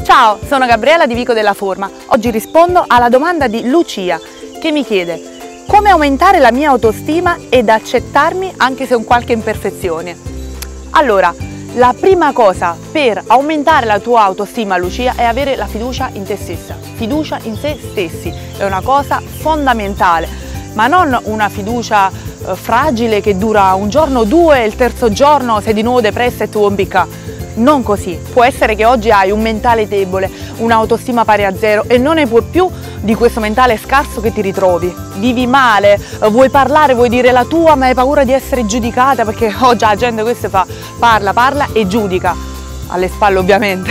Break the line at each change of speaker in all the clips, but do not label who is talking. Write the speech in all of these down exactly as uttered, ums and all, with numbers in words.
Ciao, sono Gabriella di Vico della Forma. Oggi rispondo alla domanda di Lucia che mi chiede come aumentare la mia autostima ed accettarmi anche se ho qualche imperfezione. Allora, la prima cosa per aumentare la tua autostima, Lucia, è avere la fiducia in te stessa. Fiducia in se stessi è una cosa fondamentale, ma non una fiducia eh, fragile che dura un giorno o due e il terzo giorno sei di nuovo depressa e tu un bicca. Non così. Può essere che oggi hai un mentale debole, un'autostima pari a zero e non ne puoi più di questo mentale scarso che ti ritrovi. Vivi male, vuoi parlare, vuoi dire la tua, ma hai paura di essere giudicata perché oggi la gente questa fa parla, parla e giudica, alle spalle ovviamente.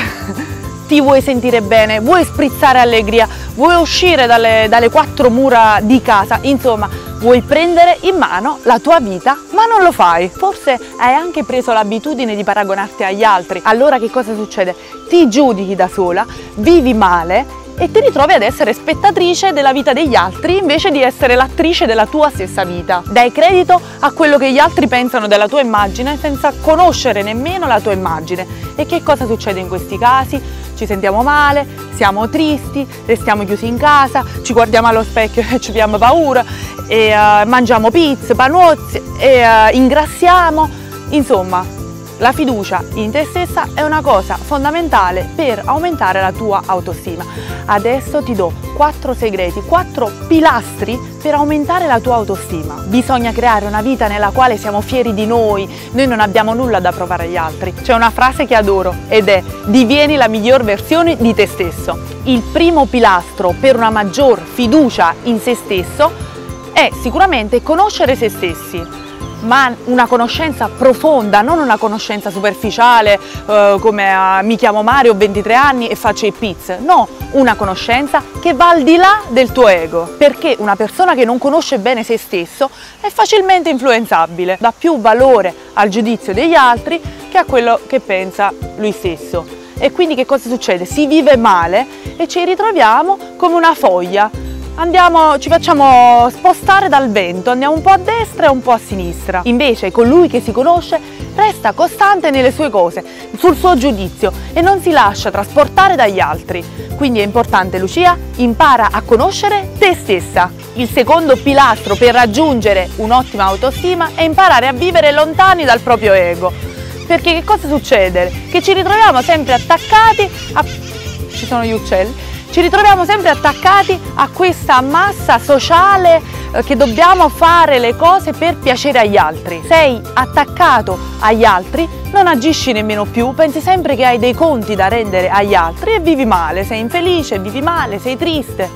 Ti vuoi sentire bene, vuoi sprizzare allegria, vuoi uscire dalle, dalle quattro mura di casa, insomma, vuoi prendere in mano la tua vita, ma non lo fai. Forse hai anche preso l'abitudine di paragonarti agli altri. Allora che cosa succede? Ti giudichi da sola, vivi male e ti ritrovi ad essere spettatrice della vita degli altri invece di essere l'attrice della tua stessa vita. Dai credito a quello che gli altri pensano della tua immagine senza conoscere nemmeno la tua immagine. E che cosa succede in questi casi? Ci sentiamo male, siamo tristi, restiamo chiusi in casa, ci guardiamo allo specchio e ci abbiamo paura, e uh, mangiamo pizze, panozzi e uh, ingrassiamo. Insomma, la fiducia in te stessa è una cosa fondamentale per aumentare la tua autostima. Adesso ti do quattro segreti, quattro pilastri per aumentare la tua autostima. Bisogna creare una vita nella quale siamo fieri di noi, noi non abbiamo nulla da provare agli altri. C'è una frase che adoro ed è: divieni la miglior versione di te stesso. Il primo pilastro per una maggior fiducia in se stesso è sicuramente conoscere se stessi, ma una conoscenza profonda, non una conoscenza superficiale eh, come uh, mi chiamo Mario, ho ventitré anni e faccio i pizze. No, una conoscenza che va al di là del tuo ego, perché una persona che non conosce bene se stesso è facilmente influenzabile, dà più valore al giudizio degli altri che a quello che pensa lui stesso. E quindi che cosa succede? Si vive male e ci ritroviamo come una foglia. Andiamo, ci facciamo spostare dal vento, andiamo un po' a destra e un po' a sinistra. Invece colui che si conosce resta costante nelle sue cose, sul suo giudizio e non si lascia trasportare dagli altri. Quindi è importante, Lucia, impara a conoscere te stessa. Il secondo pilastro per raggiungere un'ottima autostima è imparare a vivere lontani dal proprio ego. Perché che cosa succede? Che ci ritroviamo sempre attaccati a... ci sono gli uccelli. Ci ritroviamo sempre attaccati a questa massa sociale eh, che dobbiamo fare le cose per piacere agli altri. Sei attaccato agli altri, non agisci nemmeno più, pensi sempre che hai dei conti da rendere agli altri e vivi male, sei infelice, vivi male, sei triste.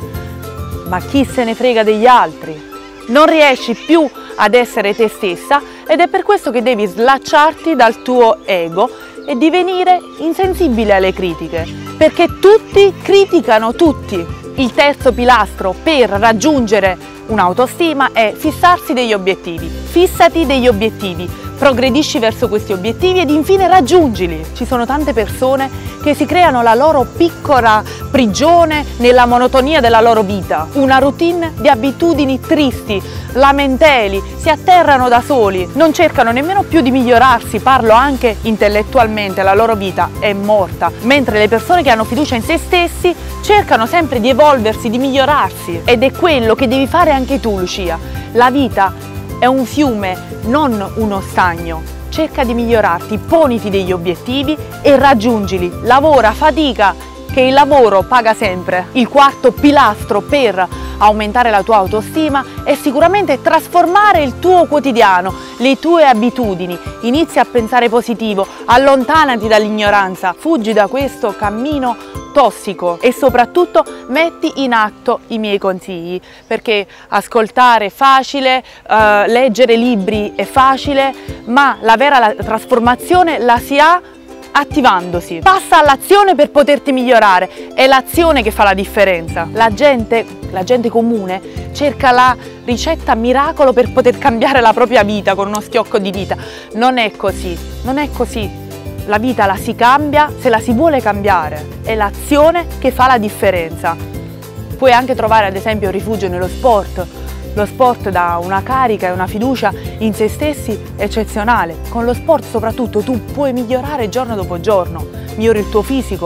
Ma chi se ne frega degli altri? Non riesci più ad essere te stessa ed è per questo che devi slacciarti dal tuo ego e divenire insensibile alle critiche, perché tutti criticano tutti. Il terzo pilastro per raggiungere un'autostima è fissarsi degli obiettivi. Fissati degli obiettivi, progredisci verso questi obiettivi ed infine raggiungili. Ci sono tante persone che si creano la loro piccola prigione nella monotonia della loro vita, una routine di abitudini tristi, lamenteli, si atterrano da soli, non cercano nemmeno più di migliorarsi, parlo anche intellettualmente, la loro vita è morta, mentre le persone che hanno fiducia in se stessi cercano sempre di evolversi, di migliorarsi ed è quello che devi fare anche tu, Lucia. La vita è un fiume, non uno stagno. Cerca di migliorarti, poniti degli obiettivi e raggiungili. Lavora, fatica, che il lavoro paga sempre. Il quarto pilastro per aumentare la tua autostima è sicuramente trasformare il tuo quotidiano, le tue abitudini. Inizia a pensare positivo, allontanati dall'ignoranza, fuggi da questo cammino tossico e soprattutto metti in atto i miei consigli, perché ascoltare è facile, eh, leggere libri è facile, ma la vera trasformazione la si ha attivandosi. Passa all'azione per poterti migliorare, è l'azione che fa la differenza. La gente, la gente comune cerca la ricetta miracolo per poter cambiare la propria vita con uno schiocco di dita. Non è così, non è così. La vita la si cambia se la si vuole cambiare, è l'azione che fa la differenza. Puoi anche trovare ad esempio rifugio nello sport. Lo sport dà una carica e una fiducia in se stessi eccezionale. Con lo sport soprattutto tu puoi migliorare giorno dopo giorno, migliori il tuo fisico,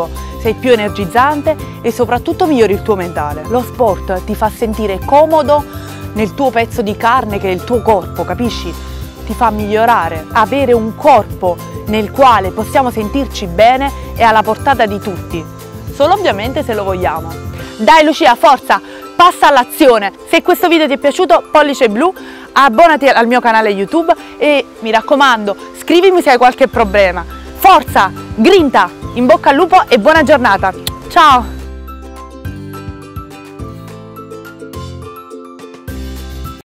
sei più energizzante e soprattutto migliori il tuo mentale. Lo sport ti fa sentire comodo nel tuo pezzo di carne che è il tuo corpo, capisci? Ti fa migliorare, avere un corpo nel quale possiamo sentirci bene è alla portata di tutti, solo ovviamente se lo vogliamo. Dai Lucia, forza, passa all'azione. Se questo video ti è piaciuto, pollice blu, abbonati al mio canale YouTube e mi raccomando, scrivimi se hai qualche problema. Forza, grinta, in bocca al lupo e buona giornata. Ciao!